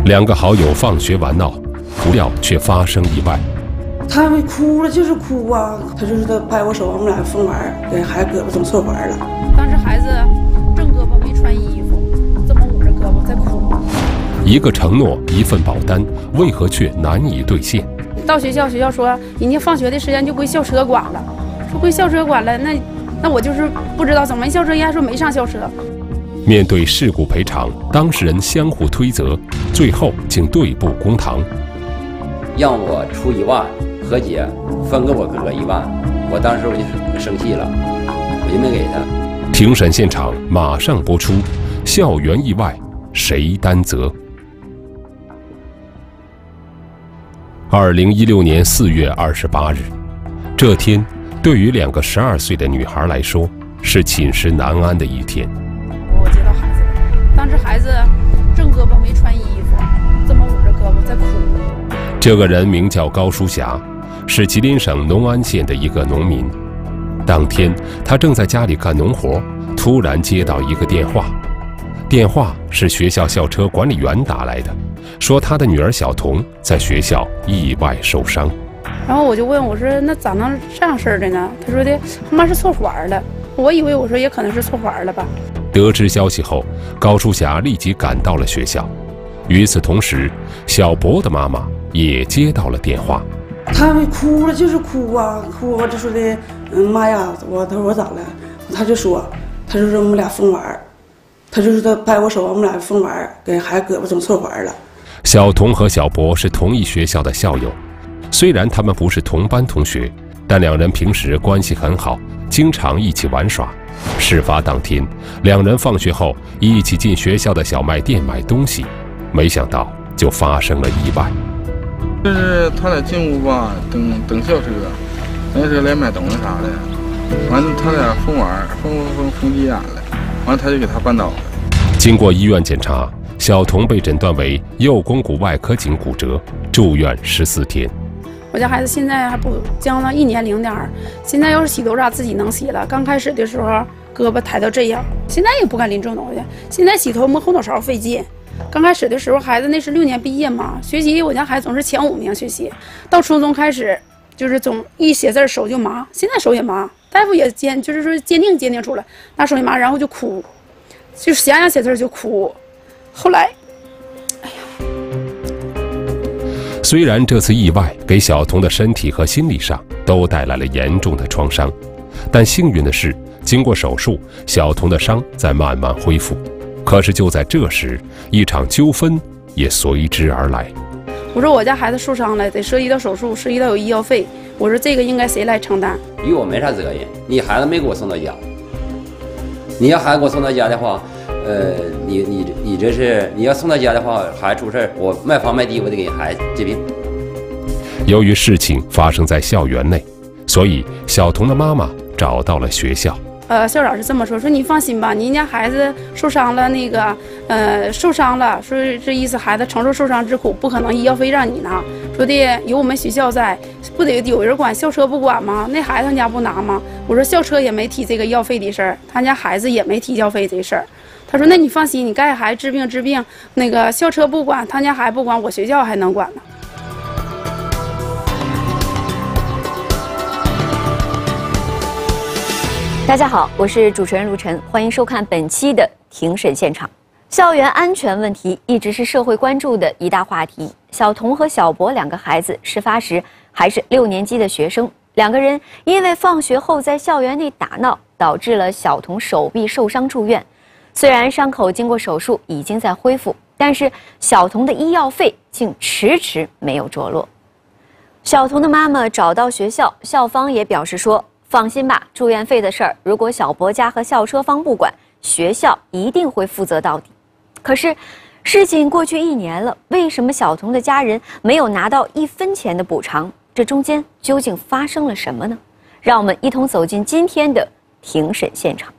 两个好友放学玩闹，不料却发生意外。 他们哭了就是哭啊，他就是他拍我手，我们俩疯玩，给孩子胳膊整错环了。 当时孩子正胳膊没穿衣服，这么捂着胳膊在哭。 一个承诺，一份保单，为何却难以兑现？ 到学校，学校说人家放学的时间就归校车管了，说归校车管了，那我就是不知道怎么校车人家说没上校车。 面对事故赔偿，当事人相互推责，最后竟对簿公堂， 让我出1万和解，分给我哥哥1万。我当时我就生气了，我就没给他。 庭审现场马上播出，校园意外谁担责？2016年4月28日，这天对于2个12岁的女孩来说，是寝食难安的一天。 我接到孩子了，当时孩子正胳膊没穿衣服，这么捂着胳膊在哭。 这个人名叫高淑霞，是吉林省农安县的一个农民。当天，他正在家里干农活，突然接到一个电话，电话是学校校车管理员打来的，说他的女儿小童在学校意外受伤。 然后我就问我说：“那咋能这样事儿的呢？”他说的他妈是错环了。我以为我说也可能是错环了吧。 得知消息后，高淑霞立即赶到了学校。与此同时，小博的妈妈也接到了电话。 他们哭了就是哭啊，哭我就说的，妈呀，他说我咋了？他就说我们俩疯玩，他就是他拍我手，我们俩疯玩，给孩子胳膊整错环了。 小童和小博是同一学校的校友，虽然他们不是同班同学，但2人平时关系很好，经常一起玩耍。事发当天，2人放学后一起进学校的小卖店买东西，没想到就发生了意外。 就是他俩进屋吧，等校车，那时候来买东西啥的，完了他俩疯玩，疯急眼了，完了他就给他绊倒了。 经过医院检查，小童被诊断为右肱骨外科颈骨折，住院14天。 我家孩子现在还不将了1年0点儿，现在要是洗头啥自己能洗了。刚开始的时候胳膊抬到这样，现在也不敢拎重东西。现在洗头摸后脑勺费劲。刚开始的时候，孩子那是6年毕业嘛，学习我家孩子总是前5名学习。到初中开始，就是总一写字手就麻，现在手也麻。大夫也就是说鉴定出来，拿手一麻，然后就哭，就是想写字就哭。后来，哎呀， 虽然这次意外给小童的身体和心理上都带来了严重的创伤，但幸运的是，经过手术，小童的伤在慢慢恢复。可是就在这时，一场纠纷也随之而来。 我说我家孩子受伤了，得涉及到手术，涉及到有医药费，我说这个应该谁来承担？ 与我没啥责任，你孩子没给我送到家，你要孩子给我送到家的话，你这是你要送到家的话，孩子出事我卖房卖地，我得给孩子治病。 由于事情发生在校园内，所以小童的妈妈找到了学校。 校长是这么说，说你放心吧，您家孩子受伤了，受伤了，说这意思孩子承受受伤之苦，不可能医药费让你拿，说的有我们学校在，不得有人管，校车不管吗？那孩子他家不拿吗？我说校车也没提这个药费的事儿，他家孩子也没提药费这事儿。他说那你放心，你该孩子治病，校车不管，他家孩子不管，我学校还能管呢。 大家好，我是主持人卢晨，欢迎收看本期的庭审现场。校园安全问题一直是社会关注的一大话题。小童和小博2个孩子事发时还是6年级的学生，2个人因为放学后在校园内打闹，导致了小童手臂受伤住院。虽然伤口经过手术已经在恢复，但是小童的医药费竟迟迟没有着落。小童的妈妈找到学校，校方也表示说，放心吧，住院费的事儿，如果小博家和校车方不管，学校一定会负责到底。可是，事情过去1年了，为什么小童的家人没有拿到1分钱的补偿？这中间究竟发生了什么呢？让我们一同走进今天的庭审现场。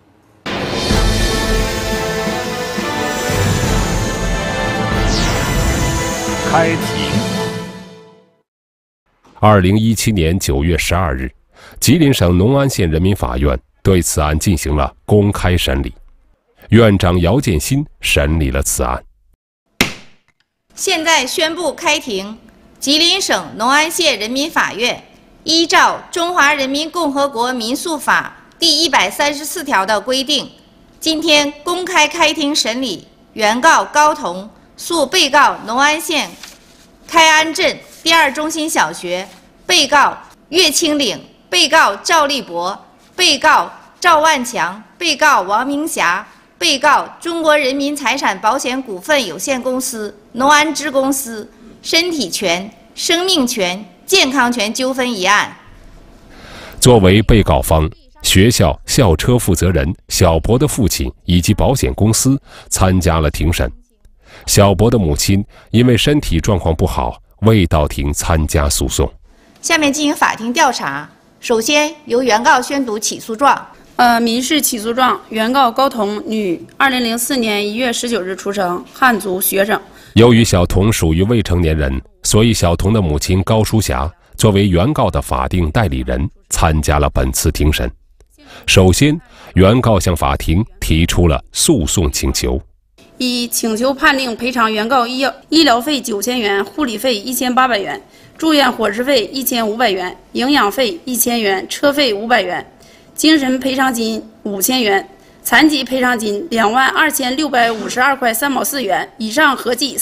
开庭。2017年9月12日，吉林省农安县人民法院对此案进行了公开审理。院长姚建新审理了此案。 现在宣布开庭。吉林省隆安县人民法院依照《中华人民共和国民诉法》第134条的规定，今天公开开庭审理原告高彤诉被告隆安县开安镇第2中心小学、被告岳清岭、被告赵立博、被告赵万强、被告王明霞、被告中国人民财产保险股份有限公司、隆安支公司身体权、生命权、健康权纠纷一案。 作为被告方，学校校车负责人小博的父亲以及保险公司参加了庭审。小博的母亲因为身体状况不好，未到庭参加诉讼。 下面进行法庭调查。首先由原告宣读起诉状。 民事起诉状，原告高彤，女，2004年1月19日出生，汉族，学生。 由于小童属于未成年人，所以小童的母亲高淑霞作为原告的法定代理人参加了本次庭审。首先，原告向法庭提出了诉讼请求： 一、请求判令赔偿原告医疗费9000元、护理费1800元、住院伙食费1500元、营养费1000元、车费500元、精神赔偿金5000元、残疾赔偿金22652块3毛4元，以上合计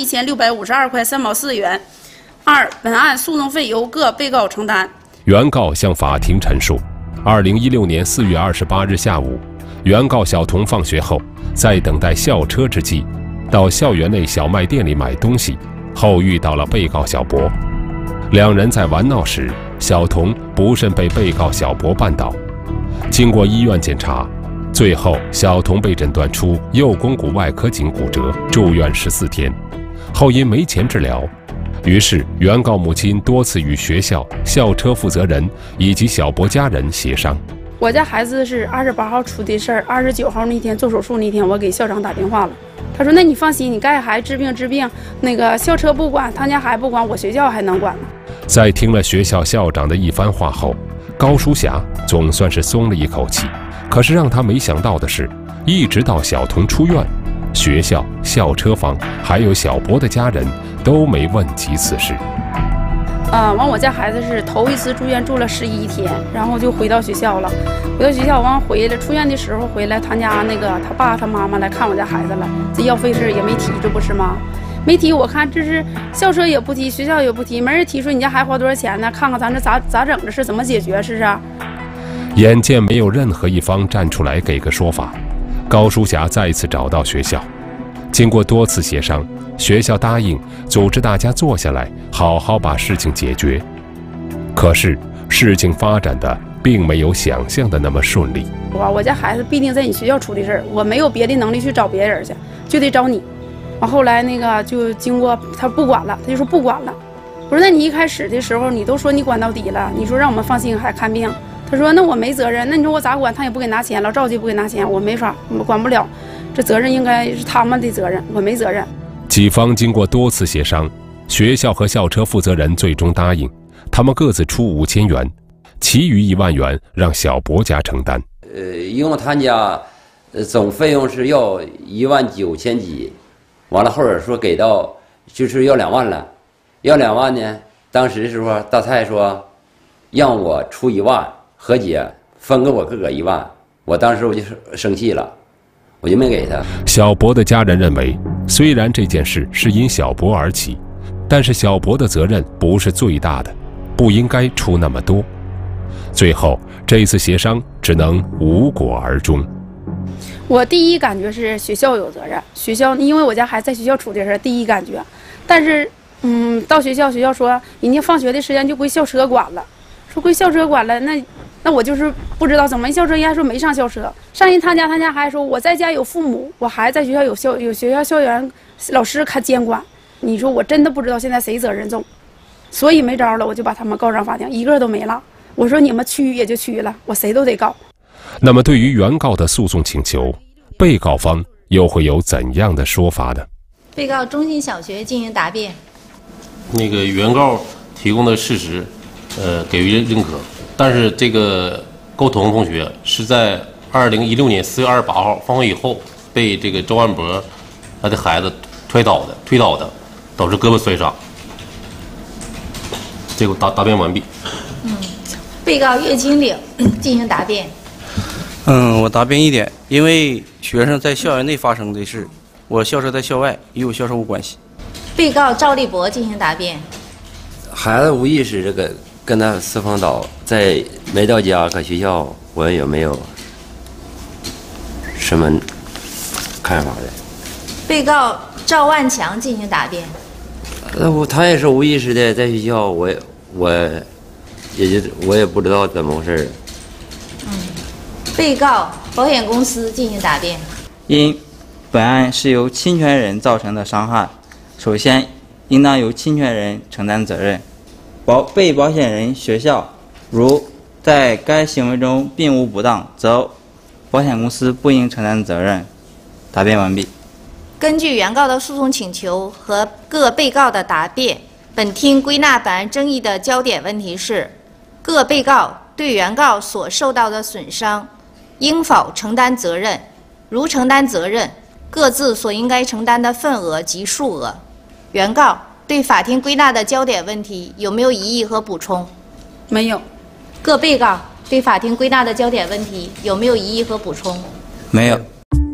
41652块3毛4元。二、本案诉讼费由各被告承担。 原告向法庭陈述：2016年4月28日下午，原告小童放学后，在等待校车之际，到校园内小卖店里买东西，后遇到了被告小博。两人在玩闹时，小童不慎被被告小博绊倒。经过医院检查，最后小童被诊断出右肱骨外科颈骨折，住院14天，后因没钱治疗，于是原告母亲多次与学校校车负责人以及小博家人协商。 我家孩子是28号出的事儿，29号那天做手术那天，我给校长打电话了，他说：“那你放心，你该孩子治病，那个校车不管，他家孩子不管，我学校还能管呢。” 在听了学校校长的一番话后，高淑霞总算是松了一口气。可是让她没想到的是，一直到小童出院，学校、校车方还有小博的家人都没问及此事。 完我家孩子是头一次住院住了11天，然后就回到学校了。回到学校完回来，出院的时候回来，他家那个他爸他妈妈来看我家孩子了，这药费事也没提，这不是吗？没提，我看这是校车也不提，学校也不提，没人提说你家孩子花多少钱呢？看看咱这咋整，这是怎么解决？是不是？ 眼见没有任何一方站出来给个说法，高淑霞再次找到学校。经过多次协商，学校答应组织大家坐下来，好好把事情解决。可是事情发展的并没有想象的那么顺利。 我家孩子必定在你学校出的事儿，我没有别的能力去找别人去，就得找你。完后来那个就经过他不管了，他就说不管了。我说那你一开始的时候你都说你管到底了，你说让我们放心还看病。他说那我没责任，那你说我咋管？他也不给拿钱，老赵就不给拿钱，我没法，我管不了，这责任应该是他们的责任，我没责任。 几方经过多次协商，学校和校车负责人最终答应，他们各自出5000元，其余1万元让小博家承担。 一共他家总费用是要19000几，完了后边说给到就是要2万了，要2万呢，当时时候大蔡说让我出1万。和解分给我个1万，我当时我就生气了，我就没给他。 小博的家人认为，虽然这件事是因小博而起，但是小博的责任不是最大的，不应该出那么多。最后这次协商只能无果而终。 我第一感觉是学校有责任，学校因为我家孩子在学校出的事，第一感觉。但是到学校说人家放学的时间就归校车管了，说归校车管了，那我就是不知道怎么校车，人家说没上校车，上人他家还说我在家有父母，我孩子在学校有学校校园老师看监管，你说我真的不知道现在谁责任重，所以没招了，我就把他们告上法庭，一个都没落。我说你们屈也就屈了，我谁都得告。 那么对于原告的诉讼请求，被告方又会有怎样的说法呢？ 被告中心小学进行答辩。 那个原告提供的事实，给予认可。但是这个高彤同学是在2016年4月28号放学以后被这个周万博他的孩子推倒的。 导致胳膊摔伤。结果答辩完毕。 被告岳金岭进行答辩。 我答辩一点，因为学生在校园内发生的事，我校车在校外，与我校车无关系。 被告赵立博进行答辩。 孩子无意识这个跟他私访岛在没到家搁学校，我有没有什么看法的？ 被告赵万强进行答辩。 他也是无意识的在学校，我也不知道怎么回事。 被告保险公司进行答辩。 因本案是由侵权人造成的伤害，首先应当由侵权人承担责任。被保险人学校如在该行为中并无不当，则保险公司不应承担责任。答辩完毕。 根据原告的诉讼请求和各被告的答辩，本庭归纳本案争议的焦点问题是：各被告对原告所受到的损伤应否承担责任？如承担责任，各自所应该承担的份额及数额。原告对法庭归纳的焦点问题有没有异议和补充？ 没有。 各被告对法庭归纳的焦点问题有没有异议和补充？ 没有。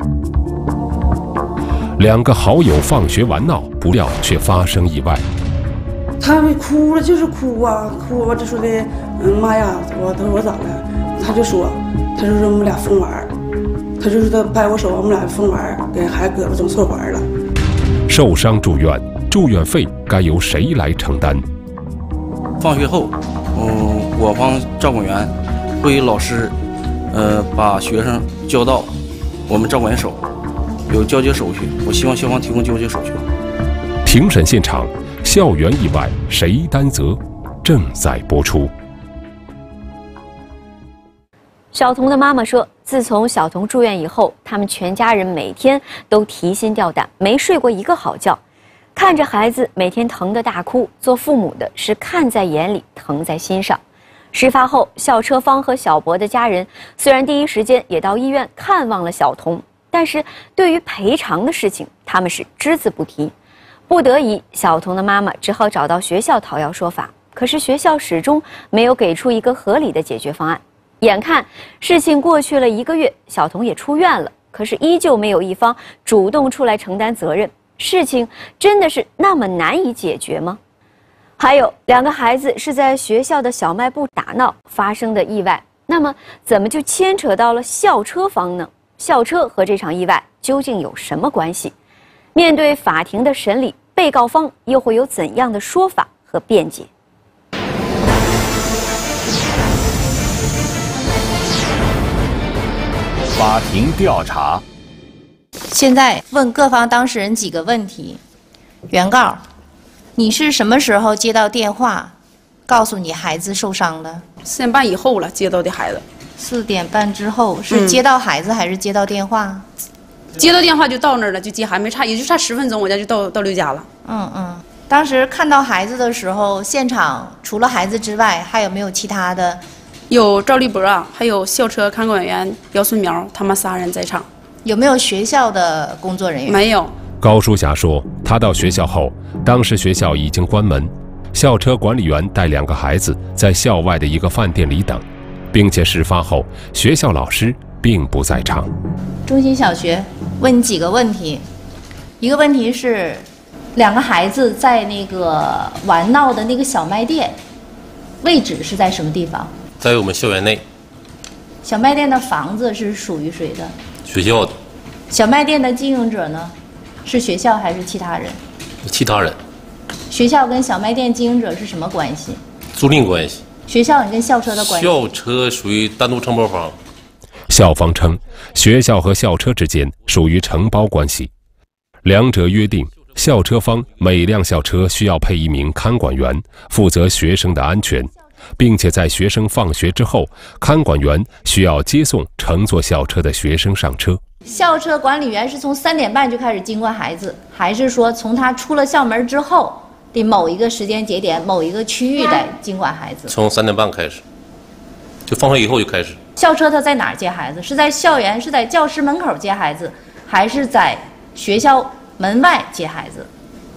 两个好友放学玩闹，不料却发生意外。 他们哭了，就是哭啊，哭！我就说的，妈呀，我咋了？他就说我们俩疯玩，他就说他掰我手，我们俩疯玩，给孩子胳膊整错环了。 受伤住院，住院费该由谁来承担？ 放学后，我方照管员会与老师，把学生交到我们照管所，有交接手续。我希望校方提供交接手续。 庭审现场，校园意外谁担责？正在播出。 小童的妈妈说，自从小童住院以后，他们全家人每天都提心吊胆，没睡过一个好觉。看着孩子每天疼得大哭，做父母的是看在眼里，疼在心上。事发后，校车方和小博的家人虽然第一时间也到医院看望了小童，但是对于赔偿的事情，他们是只字不提。不得已，小童的妈妈只好找到学校讨要说法，可是学校始终没有给出一个合理的解决方案。眼看事情过去了1个月，小童也出院了，可是依旧没有一方主动出来承担责任。事情真的是那么难以解决吗？还有2个孩子是在学校的小卖部打闹发生的意外，那么怎么就牵扯到了校车方呢？校车和这场意外究竟有什么关系？面对法庭的审理，被告方又会有怎样的说法和辩解？ 法庭调查。 现在问各方当事人几个问题。原告，你是什么时候接到电话，告诉你孩子受伤的 ？4点半以后了，接到的孩子。 4点半之后是接到孩子还是接到电话？ 接到电话就到那儿了，就接孩子，也就差10分钟，我家就到刘家了。 当时看到孩子的时候，现场除了孩子之外，还有没有其他的？ 有赵立博啊，还有校车看管员姚春苗，他们3人在场。 有没有学校的工作人员？ 没有。 高淑霞说，她到学校后，当时学校已经关门，校车管理员带2个孩子在校外的一个饭店里等，并且事发后学校老师并不在场。 中心小学问你几个问题，一个问题是2个孩子在那个玩闹的那个小卖店，位置是在什么地方？ 在我们校园内。 小卖店的房子是属于谁的？ 学校的。 小卖店的经营者呢？是学校还是其他人？ 其他人。 学校跟小卖店经营者是什么关系？ 租赁关系。 学校跟校车的关系？ 校车属于单独承包方。 校方称，学校和校车之间属于承包关系，两者约定，校车方每辆校车需要配1名看管员，负责学生的安全，并且在学生放学之后，看管员需要接送乘坐校车的学生上车。 校车管理员是从3点半就开始经管孩子，还是说从他出了校门之后的某一个时间节点、某一个区域来经管孩子？ 从3点半开始，就放学以后就开始。 校车他在哪儿接孩子？是在校园，是在教室门口接孩子，还是在学校门外接孩子？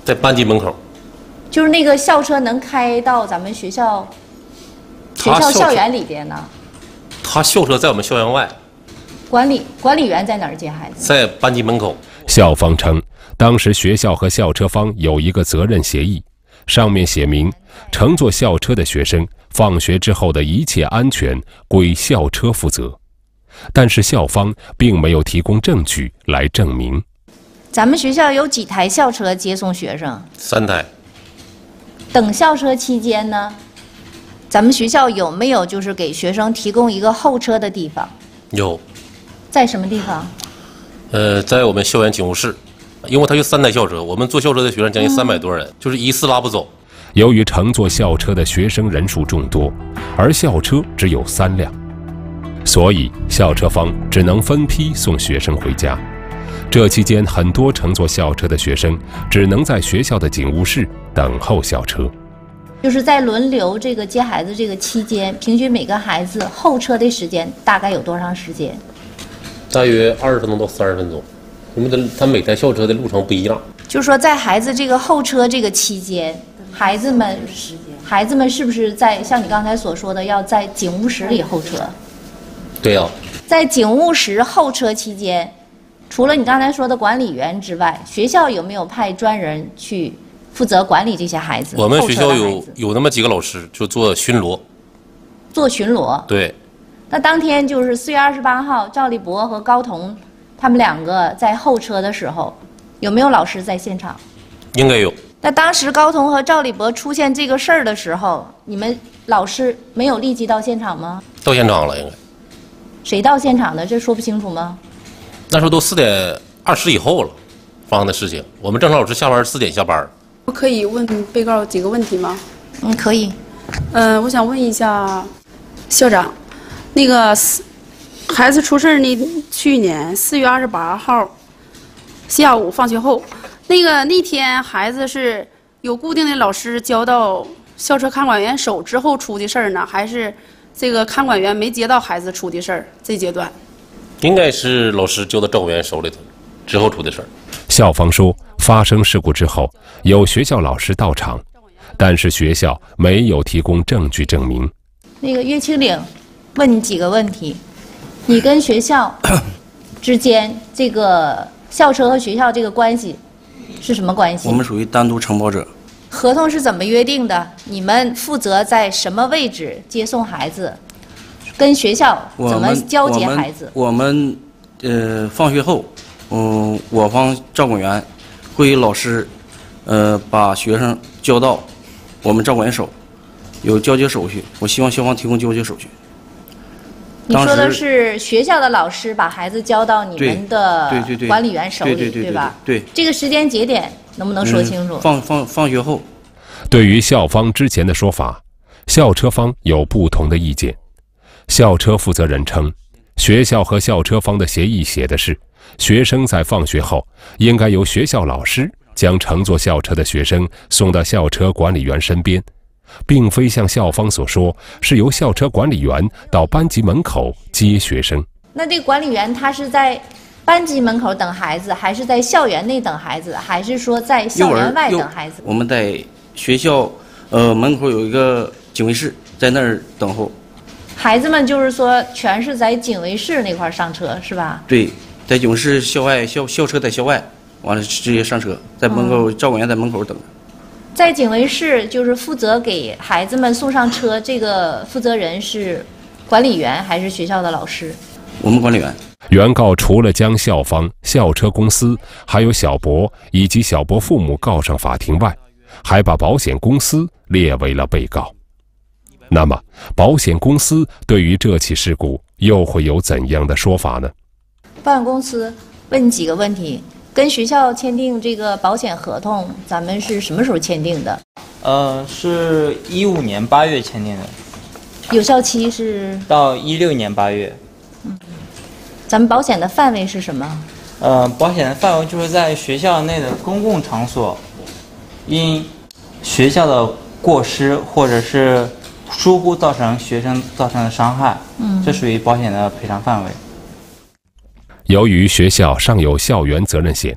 在班级门口。 就是那个校车能开到咱们学校校园里边呢？ 他校车在我们校园外。 管理员在哪儿接孩子？ 在班级门口。 校方称，当时学校和校车方有一个责任协议，上面写明乘坐校车的学生放学之后的一切安全归校车负责，但是校方并没有提供证据来证明。 咱们学校有几台校车接送学生 ？3台。 等校车期间呢，咱们学校有没有就是给学生提供一个候车的地方？ 有。 在什么地方？ 在我们校园警务室，因为它有3台校车，我们坐校车的学生将近300多人，就是一次拉不走。 由于乘坐校车的学生人数众多，而校车只有3辆，所以校车方只能分批送学生回家。这期间，很多乘坐校车的学生只能在学校的警务室等候校车。 就是在轮流这个接孩子这个期间，平均每个孩子候车的时间大概有多长时间？ 大约20分钟到30分钟，因为它每台校车的路程不一样。 就是说，在孩子这个候车这个期间，孩子们是不是在像你刚才所说的，要在警务室里候车？ 对呀。 在警务室候车期间，除了你刚才说的管理员之外，学校有没有派专人去负责管理这些孩子？ 我们学校有那么几个老师就做巡逻。 做巡逻？ 对。 那当天就是4月28号，赵立博和高彤他们2个在候车的时候，有没有老师在现场？ 应该有。 那当时高彤和赵立博出现这个事儿的时候，你们老师没有立即到现场吗？ 到现场了，应该。 谁到现场的？这说不清楚吗？ 那时候都4点20以后了，发生的事情。我们正常老师下班4点下班。 我可以问被告几个问题吗？ 可以。 我想问一下校长，那个孩子出事去年4月28号下午放学后，那天孩子是有固定的老师交到校车看管员手之后出的事儿呢，还是这个看管员没接到孩子出的事儿？这阶段应该是老师交到照管员手里头之后出的事儿。 校方说，发生事故之后，有学校老师到场，但是学校没有提供证据证明。 那个岳清岭，问你几个问题：你跟学校之间这个校车和学校这个关系是什么关系？ 我们属于单独承包者。 合同是怎么约定的？你们负责在什么位置接送孩子？跟学校怎么交接孩子？ 我们放学后，我方照管员会与老师把学生交到我们照管员手，有交接手续。我希望校方提供交接手续。 你说的是学校的老师把孩子交到你们的管理员手里，对吧？ 对。 这个时间节点能不能说清楚？ 放学后。 对于校方之前的说法，校车方有不同的意见。校车负责人称，学校和校车方的协议写的是，学生在放学后应该由学校老师将乘坐校车的学生送到校车管理员身边，并非像校方所说是由校车管理员到班级门口接学生。 那这个管理员他是在班级门口等孩子，还是在校园内等孩子，还是说在校园外等孩子？ 我们在学校门口有一个警卫室，在那儿等候。 孩子们就是说全是在警卫室那块上车是吧？ 对，在警卫室校外，校车在校外，完了直接上车，在门口照管员在门口等。 在警卫室就是负责给孩子们送上车，这个负责人是管理员还是学校的老师？ 我们管理员。 原告除了将校方、校车公司，还有小博以及小博父母告上法庭外，还把保险公司列为了被告。那么，保险公司对于这起事故又会有怎样的说法呢？ 保险公司问你几个问题：跟学校签订这个保险合同，咱们是什么时候签订的？ 是15年8月签订的。 有效期是？ 到16年8月。 咱们保险的范围是什么？ 保险的范围就是在学校内的公共场所，因学校的过失或者是疏忽造成学生造成的伤害，这属于保险的赔偿范围。 由于学校尚有校园责任险，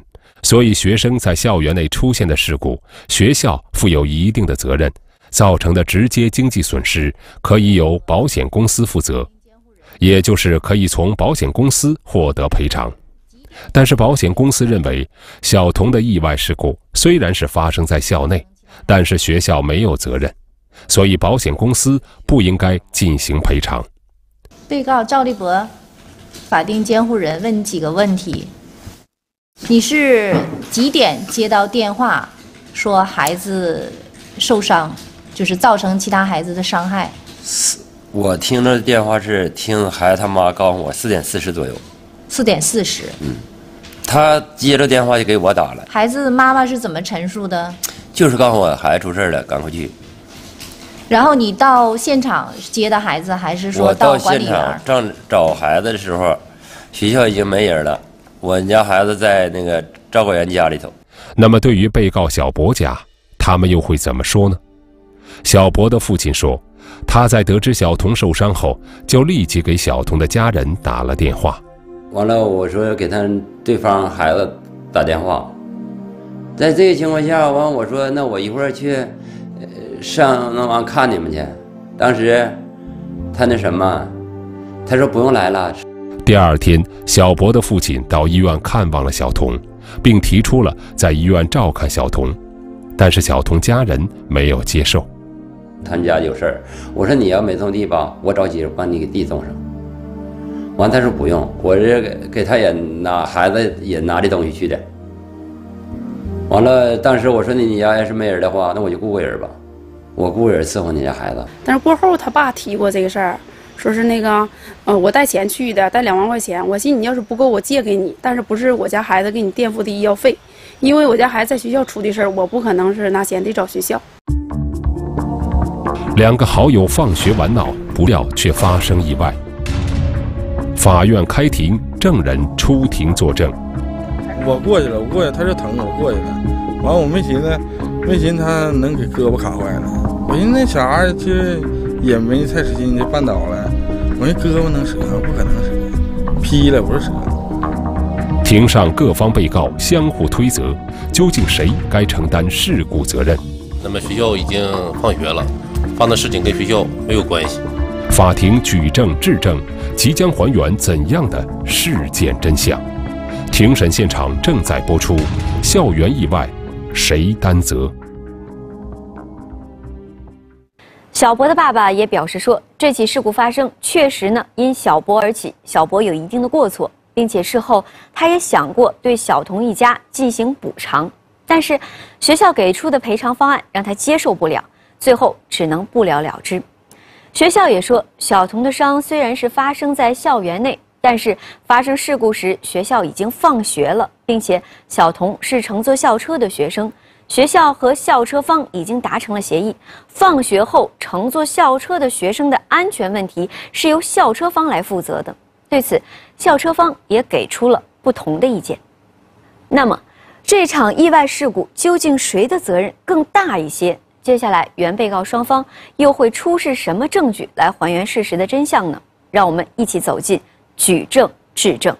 所以学生在校园内出现的事故，学校负有一定的责任，造成的直接经济损失可以由保险公司负责，也就是可以从保险公司获得赔偿。但是保险公司认为，小童的意外事故虽然是发生在校内，但是学校没有责任，所以保险公司不应该进行赔偿。 被告赵立博，法定监护人，问你几个问题：你是几点接到电话说孩子受伤，就是造成其他孩子的伤害？ 我听着电话是听孩子他妈告诉我4点40左右。 4点40。 他接着电话就给我打了。 孩子妈妈是怎么陈述的？ 就是告诉我孩子出事了，赶快去。 然后你到现场接的孩子，还是说到管理员？ 我到现场正找孩子的时候，学校已经没人了，我家孩子在那个赵管员家里头。 那么对于被告小博家，他们又会怎么说呢？小博的父亲说，他在得知小童受伤后，就立即给小童的家人打了电话。 完了，我说给他对方孩子打电话。在这个情况下，完我说那我一会儿去上那完看你们去。当时他那什么，他说不用来了。 第二天，小博的父亲到医院看望了小童，并提出了在医院照看小童，但是小童家人没有接受。 他们家有事儿，我说你要没种地吧，我找几人帮你给地种上。完，他说不用，我这给他也拿孩子也拿这东西去的。完了，当时我说你家要是没人的话，那我就雇个人吧，我雇人伺候你家孩子。 但是过后他爸提过这个事儿，说是那个我带钱去的，带2万块钱，我寻你要是不够我借给你，但是不是我家孩子给你垫付的医药费，因为我家孩子在学校出的事儿，我不可能是拿钱得找学校。 两个好友放学玩闹，不料却发生意外。法院开庭，证人出庭作证。 我过去了，他是疼，我过去了。完，我没寻思他能给胳膊卡坏了。我寻思那小孩其实也没太使劲，就绊倒了。我那胳膊能折？不可能折，劈了不是折。 庭上各方被告相互推责，究竟谁该承担事故责任？ 那么学校已经放学了，发生的事情跟学校没有关系。 法庭举证质证，即将还原怎样的事件真相？庭审现场正在播出，校园意外谁担责？ 小博的爸爸也表示说，这起事故发生确实呢因小博而起，小博有一定的过错，并且事后他也想过对小童一家进行补偿，但是学校给出的赔偿方案让他接受不了，最后只能不了了之。学校也说，小童的伤虽然是发生在校园内，但是发生事故时学校已经放学了，并且小童是乘坐校车的学生，学校和校车方已经达成了协议，放学后乘坐校车的学生的安全问题是由校车方来负责的。对此，校车方也给出了不同的意见。那么，这场意外事故究竟谁的责任更大一些？接下来，原被告双方又会出示什么证据来还原事实的真相呢？让我们一起走进举证质证。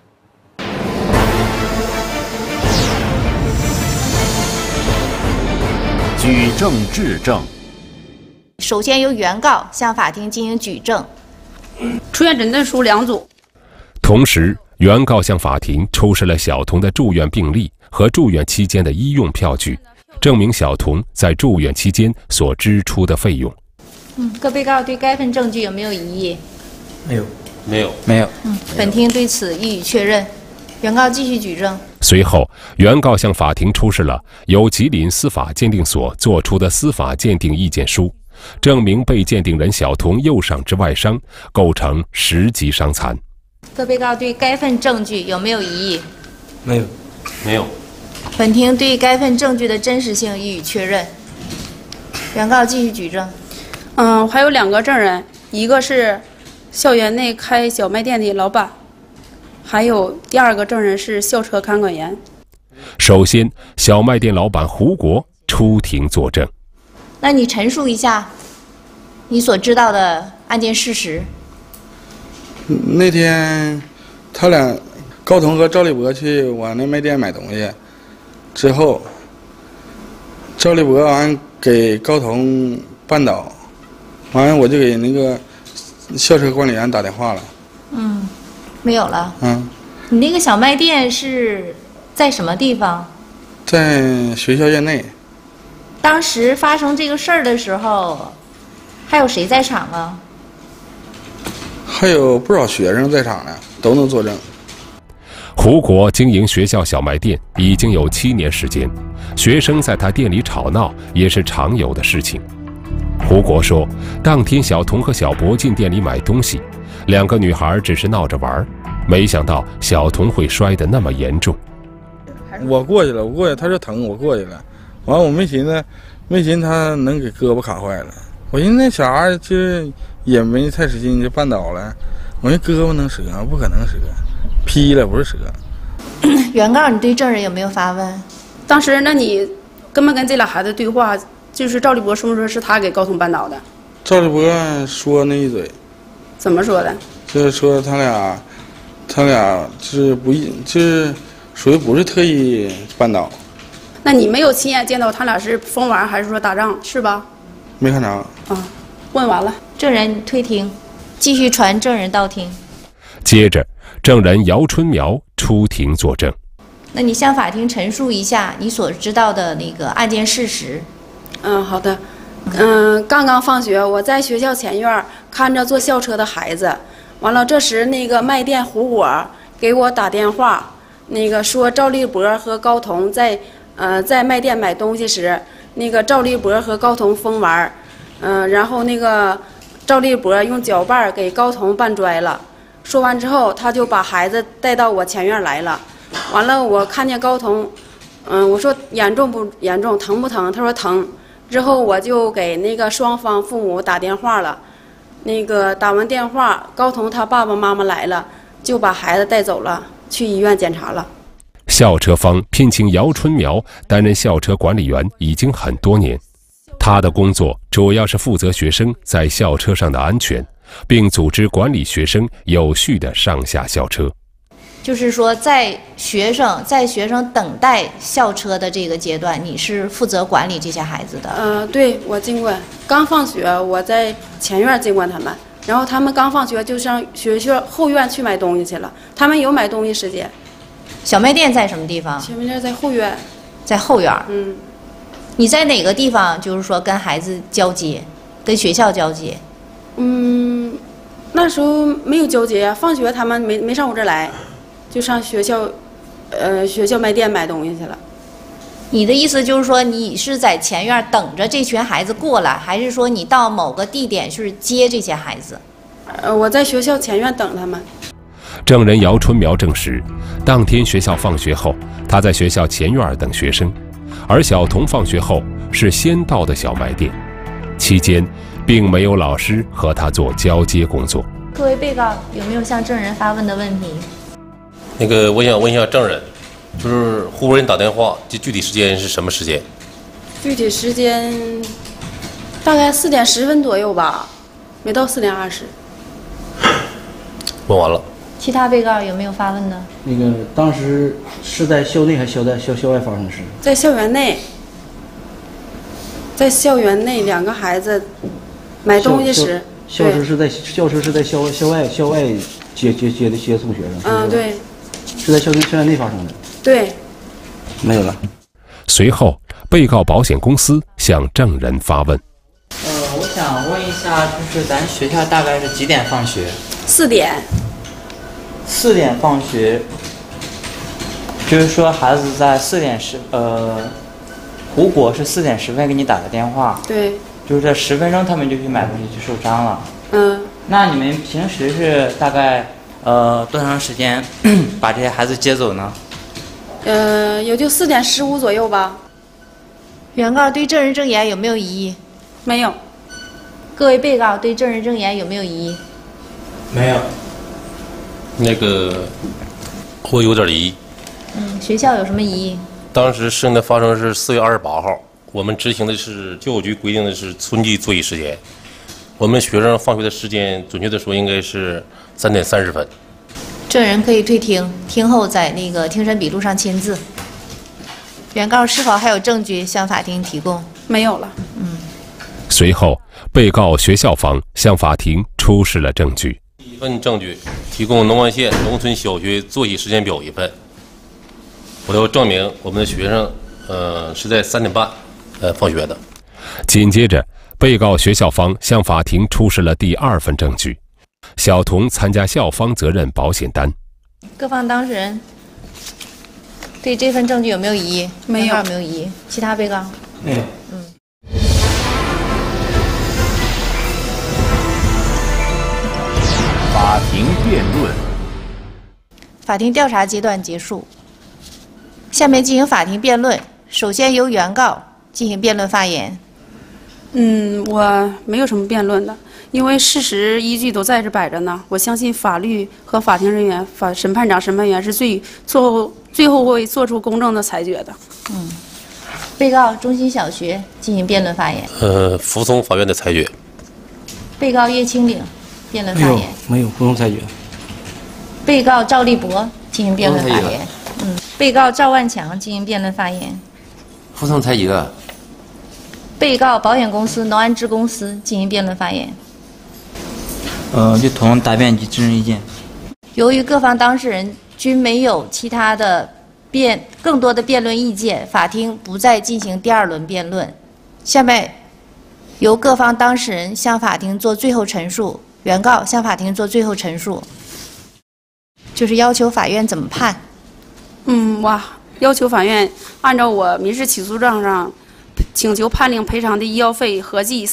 举证质证。 首先由原告向法庭进行举证。 出院诊断书2组。 同时，原告向法庭出示了小童的住院病历和住院期间的医用票据，证明小童在住院期间所支出的费用。 各被告对该份证据有没有异议？ 没有。 本庭对此予以确认。原告继续举证。 随后，原告向法庭出示了由吉林司法鉴定所作出的司法鉴定意见书，证明被鉴定人小童右上肢外伤构成10级伤残。 各被告对该份证据有没有异议？ 没有。 本庭对该份证据的真实性予以确认。原告继续举证。 还有2个证人，一个是校园内开小卖店的老板，还有第2个证人是校车看管员。 首先，小卖店老板胡国出庭作证。 那你陈述一下你所知道的案件事实。 那天他俩高彤和赵立博去我那卖店买东西， 之后，赵立博完给高彤绊倒，完了我就给那个校车管理员打电话了。 没有了。你那个小卖店是在什么地方？ 在学校院内。 当时发生这个事儿的时候，还有谁在场啊？ 还有不少学生在场呢，都能作证。 胡国经营学校小卖店已经有7年时间，学生在他店里吵闹也是常有的事情。胡国说，当天小童和小博进店里买东西，2个女孩只是闹着玩，没想到小童会摔得那么严重。 我过去了，他说疼，我过去了，完我没寻思他能给胳膊卡坏了。我寻思那小孩就是也没太使劲就绊倒了，我寻思胳膊能折吗？不可能折，劈了不是折。 原告，你对证人有没有发问？ 当时那你根本跟这俩孩子对话，就是赵立博说没说是他给高彤绊倒的？ 赵立博说那一嘴。 怎么说的？ 就是说他俩就是属于不是特意绊倒。 那你没有亲眼见到他俩是疯玩还是说打仗是吧？ 没看着。 啊，问完了。 证人退庭，继续传证人到庭。 接着，证人姚春苗出庭作证。 那你向法庭陈述一下你所知道的那个案件事实。 好的。刚刚放学，我在学校前院看着坐校车的孩子，完了这时那个卖店胡果给我打电话，那个说赵立博和高彤在卖店买东西时，那个赵立博和高彤疯玩，然后那个赵立博用脚绊给高彤绊摔了。说完之后，他就把孩子带到我前院来了。完了，我看见高彤，我说严重不严重，疼不疼？他说疼。之后我就给那个双方父母打电话了，那个打完电话，高彤他爸爸妈妈来了，就把孩子带走了，去医院检查了。 校车方聘请姚春苗担任校车管理员已经很多年，他的工作主要是负责学生在校车上的安全，并组织管理学生有序地上下校车。 就是说，在学生等待校车的这个阶段，你是负责管理这些孩子的。 对，我经管。刚放学，我在前院经管他们，然后他们刚放学就上学校后院去买东西去了。他们有买东西时间。 小卖店在什么地方？ 小卖店在后院。 在后院。你在哪个地方？就是说跟孩子交接，跟学校交接。 那时候没有交接，放学他们没上我这来。就上学校卖店买东西去了。 你的意思就是说，你是在前院等着这群孩子过来，还是说你到某个地点去接这些孩子？ 我在学校前院等他们。 证人姚春苗证实，当天学校放学后，他在学校前院等学生，而小童放学后是先到的小卖店，期间并没有老师和他做交接工作。 各位被告有没有向证人发问的问题？ 那个，我想问一下证人，就是胡国人打电话，这具体时间是什么时间？ 具体时间大概4点10分左右吧，没到4点20。 问完了。 其他被告有没有发问的？ 那个当时是在校内还是校外发生的事？ 在校园内。在校园内，2个孩子买东西时， 校车是在校外接送学生。 对。 是在校园内发生的。 对。 没有了。 随后，被告保险公司向证人发问。 我想问一下，就是咱学校大概是几点放学 ？4点。 4点放学，就是说孩子在胡果是4点10分给你打个电话。 对。 就是这10分钟他们就去买东西去受伤了。那你们平时是大概多长时间把这些孩子接走呢？ 也就4点15左右吧。 原告对证人证言有没有异议？ 没有。 各位被告对证人证言有没有异议？ 没有。 那个，我有点疑义。 学校有什么疑义？ 当时事情的发生是4月28号，我们执行的是教育局规定的是春季作息时间，我们学生放学的时间，准确的说应该是3点30分。 证人可以退庭，听后在那个庭审笔录上签字。 原告是否还有证据向法庭提供？ 没有了。 随后，被告学校方向法庭出示了证据。 一份证据提供农安县农村小学作息时间表一份，我要证明我们的学生，是在3点半，放学的。 紧接着，被告学校方向法庭出示了第2份证据：小童参加校方责任保险单。 各方当事人对这份证据有没有异议？ 没有， 没有异议。其他被告？ 没有。 法庭辩论。 法庭调查阶段结束，下面进行法庭辩论。首先由原告进行辩论发言。 我没有什么辩论的，因为事实依据都在这摆着呢。我相信法律和法庭人员、审判长、审判员是最后会做出公正的裁决的。 被告中心小学进行辩论发言。 服从法院的裁决。 被告叶清岭辩论发言。 没有，不用裁决。 被告赵立博进行辩论发言。被告赵万强进行辩论发言。 服从裁决。 被告保险公司农安支公司进行辩论发言。 就同答辩及证人意见。 由于各方当事人均没有其他的更多的辩论意见，法庭不再进行第2轮辩论。下面由各方当事人向法庭做最后陈述。原告向法庭做最后陈述，就是要求法院怎么判。 要求法院按照我民事起诉状上请求判令赔偿的医药费合计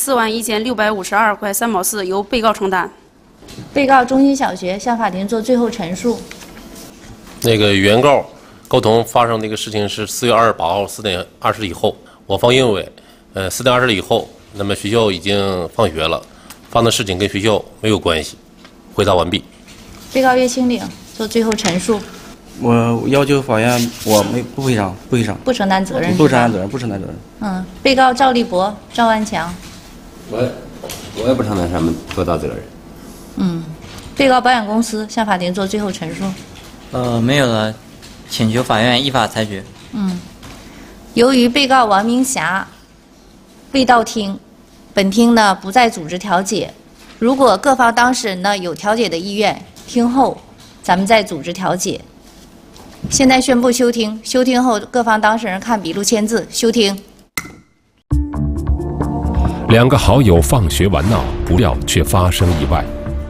41652块3毛4，由被告承担。 被告中心小学向法庭做最后陈述。 原告高童发生这个事情是4月28号4点20以后，我方认为，4点20以后，那么学校已经放学了，发生的事情跟学校没有关系。回答完毕。 被告岳清岭做最后陈述。 我要求法院，不赔偿， 不承担责任， 不承担责任。 被告赵立博、赵万强， 我也不承担什么多大责任。 被告保险公司向法庭做最后陈述。 没有了，请求法院依法裁决。 由于被告王明霞未到庭，本庭呢不再组织调解。如果各方当事人呢有调解的意愿，听后咱们再组织调解。现在宣布休庭，休庭后各方当事人看笔录签字。休庭。 2个好友放学玩闹，不料却发生意外。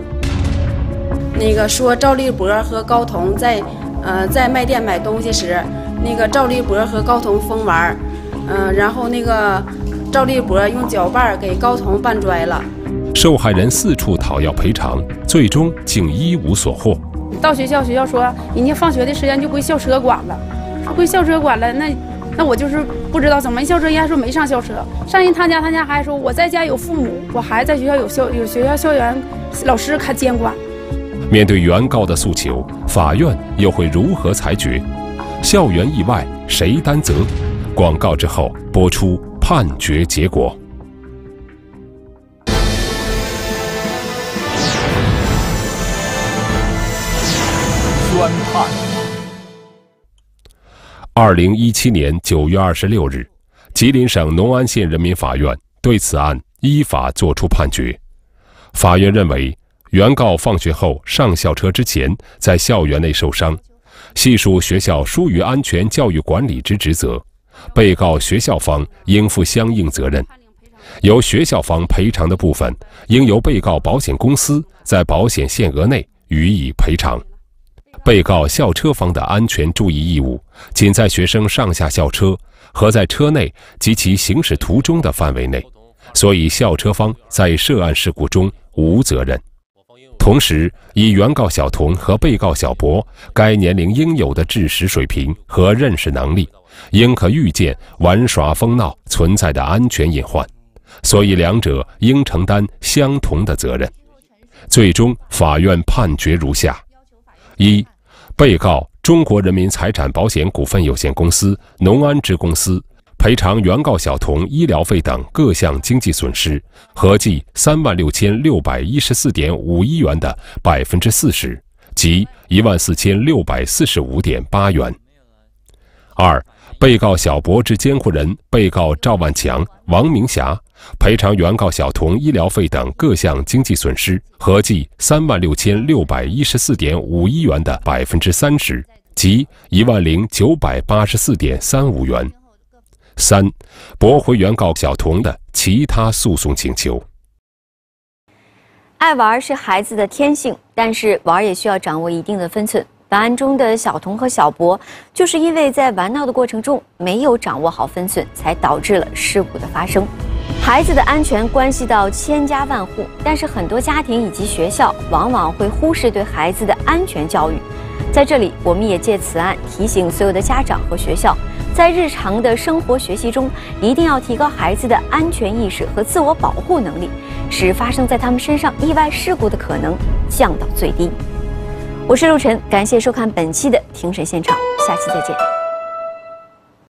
说赵立博和高彤在卖店买东西时，赵立博和高彤疯玩，然后赵立博用脚绊给高彤绊摔了。 受害人4处讨要赔偿，最终竟一无所获。 到学校说人家放学的时间就归校车管了，归校车管了，那我就是不知道怎么没校车，人家说没上校车，上人他家还说我在家有父母，我孩子在学校有学校校园老师看监管。 面对原告的诉求，法院又会如何裁决？校园意外谁担责？广告之后播出判决结果。 宣判。 2017年9月26日，吉林省农安县人民法院对此案依法作出判决。法院认为，原告放学后上校车之前在校园内受伤，系属学校疏于安全教育管理之职责，被告学校方应负相应责任。由学校方赔偿的部分，应由被告保险公司在保险限额内予以赔偿。被告校车方的安全注意义务，仅在学生上下校车和在车内及其行驶途中的范围内，所以校车方在涉案事故中无责任。同时，以原告小童和被告小博该年龄应有的知识水平和认识能力，应可预见玩耍疯闹存在的安全隐患，所以两者应承担相同的责任。最终，法院判决如下：一、被告中国人民财产保险股份有限公司农安支公司赔偿原告小童医疗费等各项经济损失，合计36614.51元的40%，即14645.8元。二、 被告小博之监护人被告赵万强、王明霞赔偿原告小童医疗费等各项经济损失合计36614.51元的30%，即10984.35元。3、驳回原告小童的其他诉讼请求。 爱玩是孩子的天性，但是玩也需要掌握一定的分寸。本案中的小童和小博，就是因为在玩闹的过程中没有掌握好分寸，才导致了事故的发生。孩子的安全关系到千家万户，但是很多家庭以及学校往往会忽视对孩子的安全教育。在这里，我们也借此案提醒所有的家长和学校，在日常的生活学习中，一定要提高孩子的安全意识和自我保护能力，使发生在他们身上意外事故的可能降到最低。我是陆晨，感谢收看本期的庭审现场，下期再见。